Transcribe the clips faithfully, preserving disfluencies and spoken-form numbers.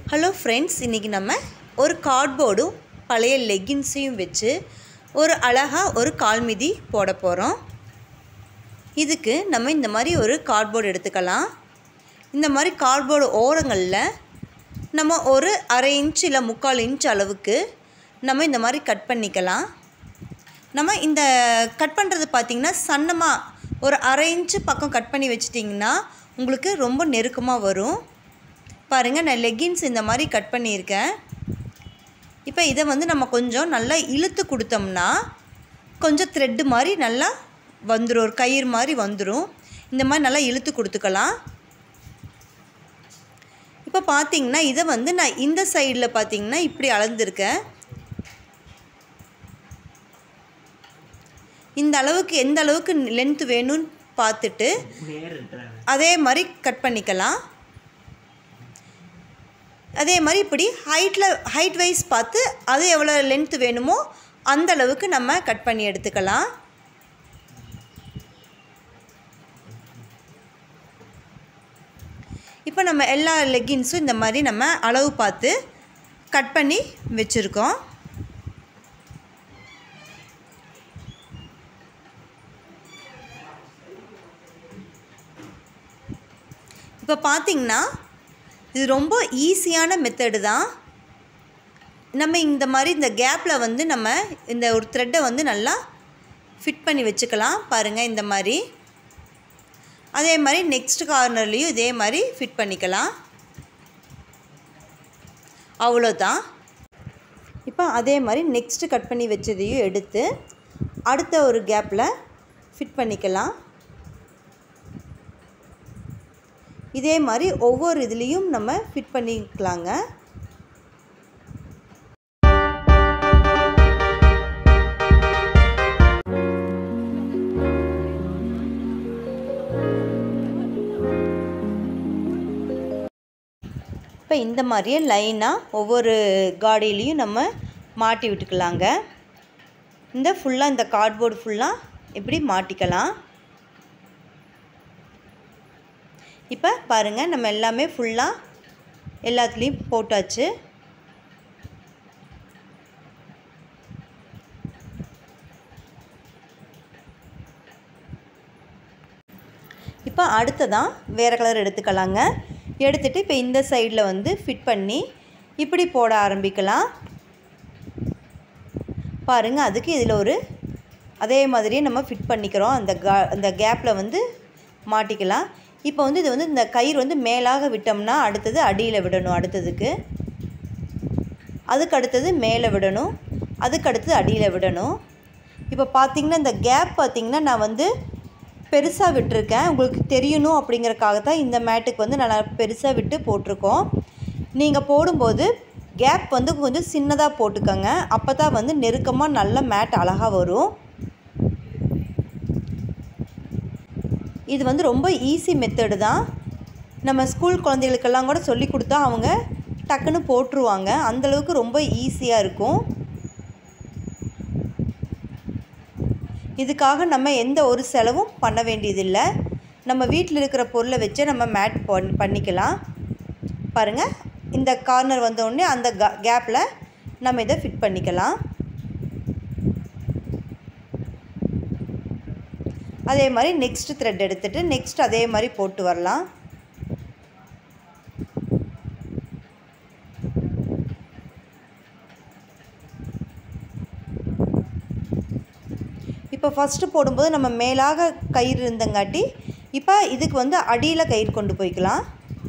Hello friends, இன்றைக்கி நம்ம ஒரு கார்ட்போர்டும் பழைய லெகின்ஸையும் வச்சு ஒரு அழகாக ஒரு கால் மிதி போட போகிறோம். இதுக்கு நம்ம இந்த மாதிரி ஒரு கார்ட்போர்டு எடுத்துக்கலாம். இந்த மாதிரி கார்ட்போர்டு ஓரங்களில் நம்ம ஒரு அரை இன்ச் இல்லை முக்கால் இன்ச் அளவுக்கு நம்ம இந்த மாதிரி கட் பண்ணிக்கலாம். நம்ம இந்த கட் பண்ணுறது பார்த்திங்கன்னா சன்னமாக ஒரு அரை இன்ச்சு பக்கம் கட் பண்ணி வச்சிட்டிங்கன்னா உங்களுக்கு ரொம்ப நெருக்கமாக வரும். பாருங்கள், நான் லெகின்ஸ் இந்த மாதிரி கட் பண்ணியிருக்கேன். இப்போ இதை வந்து நம்ம கொஞ்சம் நல்லா இழுத்து கொடுத்தோம்னா கொஞ்சம் த்ரெட்டு மாதிரி நல்லா வந்துடும், ஒரு கயிறு மாதிரி வந்துடும். இந்த மாதிரி நல்லா இழுத்து கொடுத்துக்கலாம். இப்போ பார்த்திங்கன்னா இதை வந்து நான் இந்த சைடில் பார்த்திங்கன்னா இப்படி அளந்துருக்கேன். இந்த அளவுக்கு எந்த அளவுக்கு லென்த் வேணும்னு பார்த்துட்டு அதே மாதிரி கட் பண்ணிக்கலாம். அதே மாதிரி இப்படி ஹைட்டில் ஹைட் வைஸ் பார்த்து அது எவ்வளோ லென்த் வேணுமோ அந்த அளவுக்கு நம்ம கட் பண்ணி எடுத்துக்கலாம். இப்போ நம்ம எல்லா லெகின்ஸும் இந்த மாதிரி நம்ம அளவு பார்த்து கட் பண்ணி வச்சுருக்கோம். இப்போ பார்த்திங்கன்னா இது ரொம்ப ஈஸியான மெத்தடு தான். நம்ம இந்த மாதிரி இந்த கேப்பில் வந்து நம்ம இந்த ஒரு த்ரெட்டை வந்து நல்லா ஃபிட் பண்ணி வச்சுக்கலாம். பாருங்கள், இந்த மாதிரி. அதே மாதிரி நெக்ஸ்ட் கார்னர்லேயும் இதே மாதிரி ஃபிட் பண்ணிக்கலாம். அவ்வளோதான். இப்போ அதே மாதிரி நெக்ஸ்ட்டு கட் பண்ணி வச்சதையும் எடுத்து அடுத்த ஒரு கேப்பில் ஃபிட் பண்ணிக்கலாம். இதே மாதிரி ஒவ்வொரு இதுலேயும் நம்ம ஃபிட் பண்ணிக்கலாங்க. இப்போ இந்த மாதிரியே லைனாக ஒவ்வொரு காடியிலையும் நம்ம மாட்டி விட்டுக்கலாங்க. இந்த ஃபுல்லாக இந்த கார்ட்போர்டு ஃபுல்லாக இப்படி மாட்டிக்கலாம். இப்போ பாருங்கள், நம்ம எல்லாமே ஃபுல்லாக எல்லாத்துலேயும் போட்டாச்சு. இப்போ அடுத்ததான் வேறு கலர் எடுத்துக்கலாங்க. எடுத்துகிட்டு இப்போ இந்த சைடில் வந்து ஃபிட் பண்ணி இப்படி போட ஆரம்பிக்கலாம். பாருங்கள், அதுக்கு இதில் ஒரு அதே மாதிரியே நம்ம ஃபிட் பண்ணிக்கிறோம். அந்த கா அந்த கேப்பில் வந்து மாட்டிக்கலாம். இப்போ வந்து இது வந்து இந்த கயிறு வந்து மேலாக விட்டோம்னா அடுத்தது அடியில் விடணும். அடுத்ததுக்கு அதுக்கு அடுத்தது மேலே விடணும். அதுக்கு அடுத்தது அடியில் விடணும். இப்போ பார்த்திங்கன்னா இந்த கேப் பார்த்திங்கன்னா நான் வந்து பெருசாக விட்டுருக்கேன். உங்களுக்கு தெரியணும் அப்படிங்கிறக்காக தான் இந்த மேட்டுக்கு வந்து நான் பெருசாக விட்டு போட்டிருக்கோம். நீங்கள் போடும்போது கேப் வந்து கொஞ்சம் சின்னதாக போட்டுக்கோங்க. அப்போ தான் வந்து நெருக்கமாக நல்ல மேட் அழகாக வரும். இது வந்து ரொம்ப ஈஸி மெத்தடு தான். நம்ம ஸ்கூல் குழந்தைகளுக்கெல்லாம் கூட சொல்லி கொடுத்தா அவங்க டக்குன்னு போட்டுருவாங்க. அந்தளவுக்கு ரொம்ப ஈஸியாக இருக்கும். இதுக்காக நம்ம எந்த ஒரு செலவும் பண்ண வேண்டியதில்லை. நம்ம வீட்டில் இருக்கிற பொருளை வச்சு நம்ம மேட் பண்ணிக்கலாம். பாருங்கள், இந்த கார்னர் வந்தோடனே அந்த கேப்பில் நம்ம இதை ஃபிட் பண்ணிக்கலாம். அதே மாதிரி நெக்ஸ்ட் த்ரெட் எடுத்துகிட்டு நெக்ஸ்ட் அதே மாதிரி போட்டு வரலாம். இப்போ ஃபஸ்ட்டு போடும்போது நம்ம மேலாக கயிறு இருந்தங்காட்டி இப்போ இதுக்கு வந்து அடியில் கயிறு கொண்டு போய்க்கலாம்.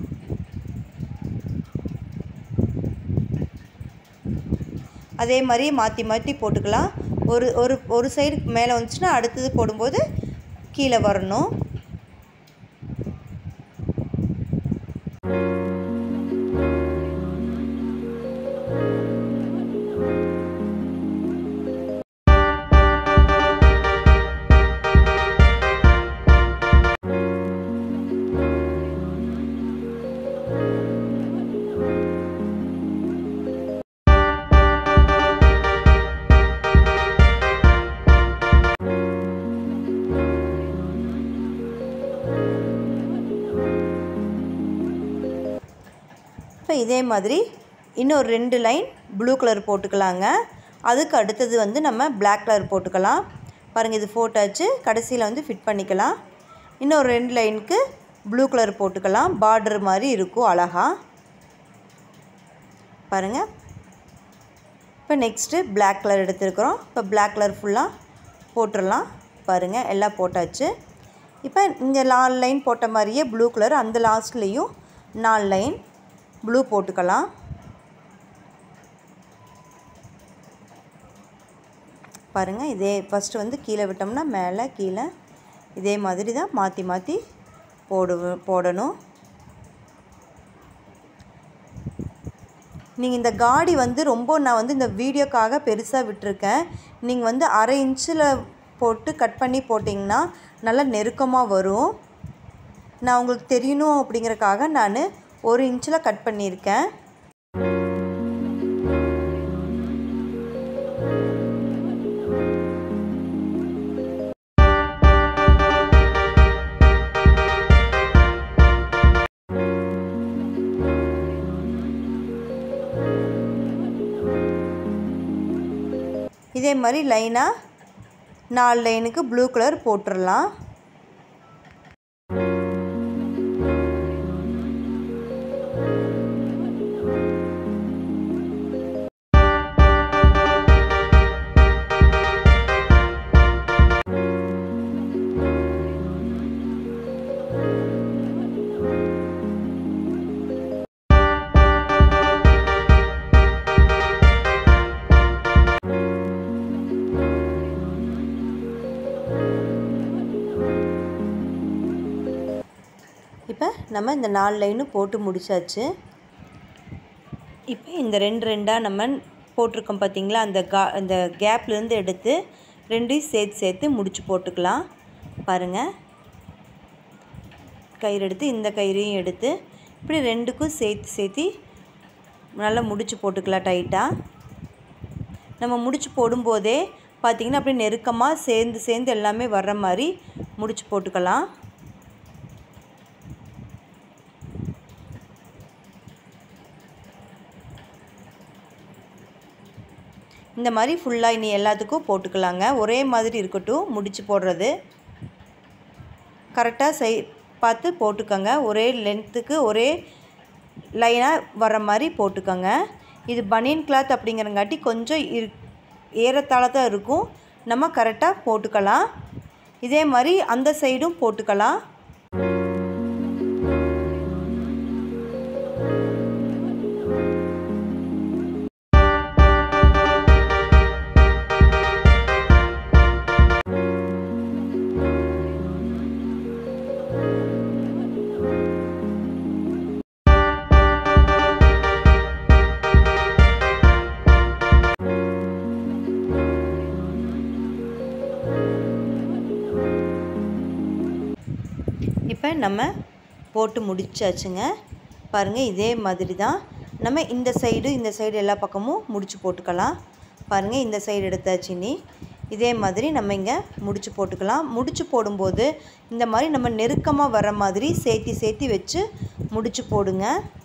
அதே மாதிரி மாற்றி மாற்றி போட்டுக்கலாம். ஒரு ஒரு ஒரு சைடு மேலே வந்துச்சுன்னா அடுத்தது போடும்போது கீழே வரணும். இப்போ இதே மாதிரி இன்னொரு ரெண்டு லைன் ப்ளூ கலர் போட்டுக்கலாங்க. அதுக்கு அடுத்தது வந்து நம்ம பிளாக் கலர் போட்டுக்கலாம். பாருங்கள், இது போட்டாச்சு. கடைசியில் வந்து ஃபிட் பண்ணிக்கலாம். இன்னொரு ரெண்டு லைனுக்கு ப்ளூ கலர் போட்டுக்கலாம். பார்டர் மாதிரி இருக்கும் அழகாக. பாருங்கள், இப்போ நெக்ஸ்ட்டு பிளாக் கலர் எடுத்துருக்குறோம். இப்போ பிளாக் கலர் ஃபுல்லாக போட்டுடலாம். பாருங்கள், எல்லாம் போட்டாச்சு. இப்போ இங்கே நாலு லைன் போட்ட மாதிரியே ப்ளூ கலர் அந்த லாஸ்ட்லேயும் நாலு லைன் ப்ளூ போட்டுக்கலாம். பாருங்கள், இதே ஃபஸ்ட்டு வந்து கீழே விட்டோம்னா மேலே கீழே இதே மாதிரி தான் மாற்றி மாற்றி போடு போடணும். நீங்கள் இந்த காடி வந்து ரொம்ப நான் வந்து இந்த வீடியோக்காக பெருசாக விட்டுருக்கேன். நீங்கள் வந்து அரை இன்ச்சில் போட்டு கட் பண்ணி போட்டிங்கன்னா நல்லா நெருக்கமாக வரும். நான் உங்களுக்கு தெரியணும் அப்படிங்கிறக்காக நான் ஒரு இன்ச்சில் கட் பண்ணியிருக்கேன். இதே மாதிரி லைனாக நாலு லைனுக்கு ப்ளூ கலர் போட்டுடலாம். இப்போ நம்ம இந்த நாலு லைனும் போட்டு முடிச்சாச்சு. இப்போ இந்த ரெண்டு ரெண்டாக நம்ம போட்டிருக்கோம் பார்த்திங்களா, அந்த கா அந்த கேப்லேருந்து எடுத்து ரெண்டையும் சேர்த்து சேர்த்து முடிச்சு போட்டுக்கலாம். பாருங்கள், கயிறு எடுத்து இந்த கயிறையும் எடுத்து இப்படி ரெண்டுக்கும் சேர்த்து சேர்த்து நல்லா முடிச்சு போட்டுக்கலாம் டைட்டாக. நம்ம முடிச்சு போடும்போதே பார்த்திங்கன்னா அப்படியே நெருக்கமாக சேர்ந்து சேர்ந்து எல்லாமே வர்ற மாதிரி முடிச்சு போட்டுக்கலாம். இந்த மாதிரி ஃபுல்லாக இனி எல்லாத்துக்கும் போட்டுக்கலாங்க. ஒரே மாதிரி இருக்கட்டும் முடிச்சு போடுறது. கரெக்டாக செய் பார்த்து போட்டுக்கோங்க. ஒரே லென்த்துக்கு ஒரே லைனாக வர மாதிரி போட்டுக்கோங்க. இது பனியன் கிளாத் அப்படிங்கிறங்காட்டி கொஞ்சம் இரு ஏறத்தாழ தான் இருக்கும். நம்ம கரெக்டாக போட்டுக்கலாம். இதே மாதிரி அந்த சைடும் போட்டுக்கலாம். இப்போ நம்ம போட்டு முடிச்சாச்சுங்க. பாருங்கள், இதே மாதிரி தான் நம்ம இந்த சைடு இந்த சைடு எல்லா பக்கமும் முடிச்சு போட்டுக்கலாம். பாருங்கள், இந்த சைடு எடுத்தாச்சு. இனி இதே மாதிரி நம்ம இங்கே முடிச்சு போட்டுக்கலாம். முடிச்சு போடும்போது இந்த மாதிரி நம்ம நெருக்கமாக வர மாதிரி சேர்த்தி சேர்த்தி வச்சு முடிச்சு போடுங்க.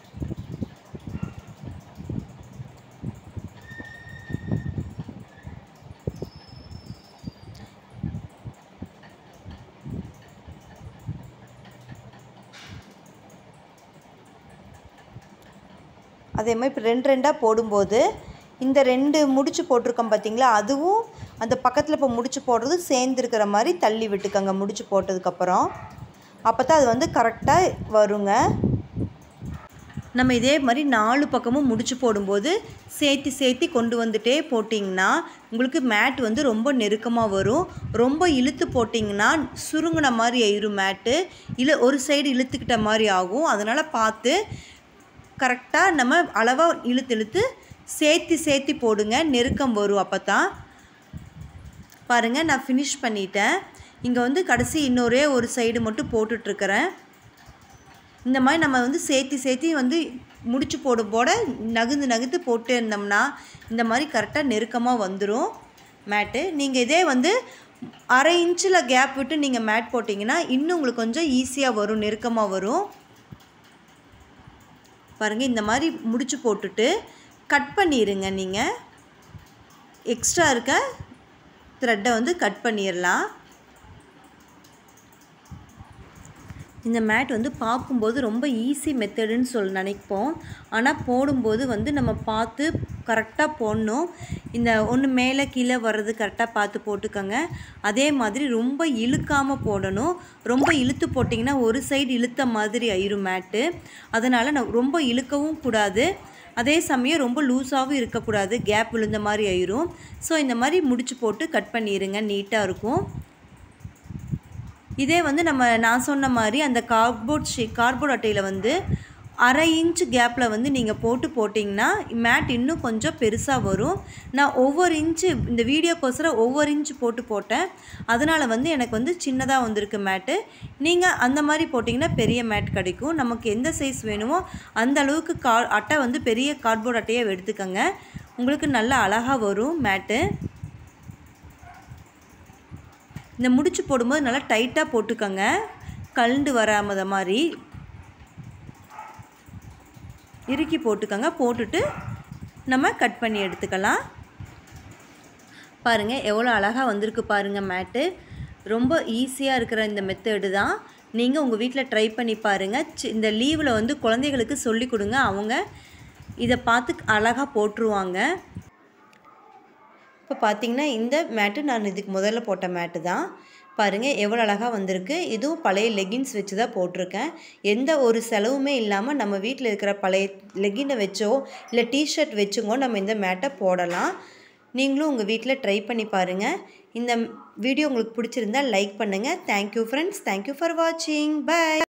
அதே மாதிரி இப்போ ரெண்டு ரெண்டாக போடும்போது இந்த ரெண்டு முடிச்சு போட்டிருக்கோம் பார்த்திங்களா, அதுவும் அந்த பக்கத்தில் இப்போ முடிச்சு போடுறது சேர்ந்துருக்கிற மாதிரி தள்ளி விட்டுக்கோங்க முடிச்சு போட்டதுக்கப்புறம். அப்போ தான் அது வந்து கரெக்டாக வருங்க. நம்ம இதே மாதிரி நாலு பக்கமும் முடிச்சு போடும்போது சேர்த்து சேர்த்து கொண்டு வந்துட்டே போட்டிங்கன்னா உங்களுக்கு மேட் வந்து ரொம்ப நெருக்கமாக வரும். ரொம்ப இழுத்து போட்டிங்கன்னா சுருங்கின மாதிரி ஆயிரும் மேட்டு. இல்லை ஒரு சைடு இழுத்துக்கிட்ட மாதிரி ஆகும். அதனால் பார்த்து கரெக்டாக நம்ம அளவாக இழுத்து இழுத்து சேர்த்து சேர்த்து போடுங்க. நெருக்கம் வரும். அப்போ தான் பாருங்கள், நான் ஃபினிஷ் பண்ணிட்டேன். இங்கே வந்து கடைசி இன்னொரே ஒரு சைடு மட்டும் போட்டுட்ருக்கிறேன். இந்த மாதிரி நம்ம வந்து சேர்த்து சேர்த்து வந்து முடிச்சு போட போட நகுந்து நகுந்து போட்டு இருந்தோம்னா இந்த மாதிரி கரெக்டாக நெருக்கமாக வந்துடும் மேட்டு. நீங்கள் இதே வந்து அரை இன்ச்சில் கேப் விட்டு நீங்கள் மேட் போட்டிங்கன்னா இன்னும் உங்களுக்கு கொஞ்சம் ஈஸியாக வரும், நெருக்கமாக வரும். பாருங்கள், இந்த மாதிரி முடிச்சு போட்டுட்டு கட் பண்ணிடுங்க. நீங்கள் எக்ஸ்ட்ரா இருக்க த்ரெட்டை வந்து கட் பண்ணிடலாம். இந்த மேட் வந்து பார்க்கும்போது ரொம்ப ஈஸி மெத்தடுன்னு சொல்லி நினைப்போம். ஆனால் போடும்போது வந்து நம்ம பார்த்து கரெக்டாக போடணும். இந்த ஒன்று மேலே கீழே வர்றது கரெக்டாக பார்த்து போட்டுக்கோங்க. அதே மாதிரி ரொம்ப இழுக்காமல் போடணும். ரொம்ப இழுத்து போட்டிங்கன்னா ஒரு சைடு இழுத்த மாதிரி ஆயிரும் மேட்டு. அதனால் நான் ரொம்ப இழுக்கவும் கூடாது, அதே சமயம் ரொம்ப லூஸாகவும் இருக்கக்கூடாது, கேப் விழுந்த மாதிரி ஆயிரும். ஸோ இந்த மாதிரி முடிச்சு போட்டு கட் பண்ணிடுங்க, நீட்டாக இருக்கும். இதே வந்து நம்ம நான் சொன்ன மாதிரி அந்த கார்ட்போர்ட் ஷீ கார்ட்போர்ட் அட்டையில் வந்து அரை இன்ச் கேப்பில் வந்து நீங்கள் போட்டு போட்டிங்கன்னா மேட் இன்னும் கொஞ்சம் பெருசாக வரும். நான் ஒவ்வொரு இன்ச்சு இந்த வீடியோக்கோசரம் ஒவ்வொரு இன்ச்சு போட்டு போட்டேன். அதனால் வந்து எனக்கு வந்து சின்னதாக வந்திருக்கு மேட்டு. நீங்கள் அந்த மாதிரி போட்டிங்கன்னா பெரிய மேட் கிடைக்கும். நமக்கு எந்த சைஸ் வேணுமோ அந்த அளவுக்கு கா அட்டை வந்து பெரிய கார்ட்போர்ட் அட்டையை எடுத்துக்கோங்க. உங்களுக்கு நல்லா அழகாக வரும் மேட்டு. இந்த முடிச்சு போடும்போது நல்லா டைட்டாக போட்டுக்கோங்க, கழண்டு வராமத மாதிரி இறுக்கி போட்டுக்கோங்க. போட்டுட்டு நம்ம கட் பண்ணி எடுத்துக்கலாம். பாருங்கள் எவ்வளோ அழகாக வந்திருக்கு பாருங்கள் மேட்டு. ரொம்ப ஈஸியாக இருக்கிற இந்த மெத்தடு தான். நீங்கள் உங்கள் வீட்டில் ட்ரை பண்ணி பாருங்கள். இந்த லீவில் வந்து குழந்தைகளுக்கு சொல்லி கொடுங்க, அவங்க இதை பார்த்து அழகாக போட்டுருவாங்க. இப்போ பார்த்திங்கன்னா இந்த மேட்டு நான் இதுக்கு முதல்ல போட்ட மேட்டு தான். பாருங்கள் எவ்வளோ அழகாக வந்திருக்கு. இதுவும் பழைய லெகின்ஸ் வச்சு தான் போட்டிருக்கேன். எந்த ஒரு செலவுமே இல்லாமல் நம்ம வீட்டில் இருக்கிற பழைய லெகினை வச்சோ இல்லை டிஷர்ட் வச்சுங்கோ நம்ம இந்த மேட்டை போடலாம். நீங்களும் உங்கள் வீட்டில் ட்ரை பண்ணி பாருங்கள். இந்த வீடியோ உங்களுக்கு பிடிச்சிருந்தால் லைக் பண்ணுங்கள். Thank you friends. தேங்க்யூ ஃபார் வாட்சிங். பை.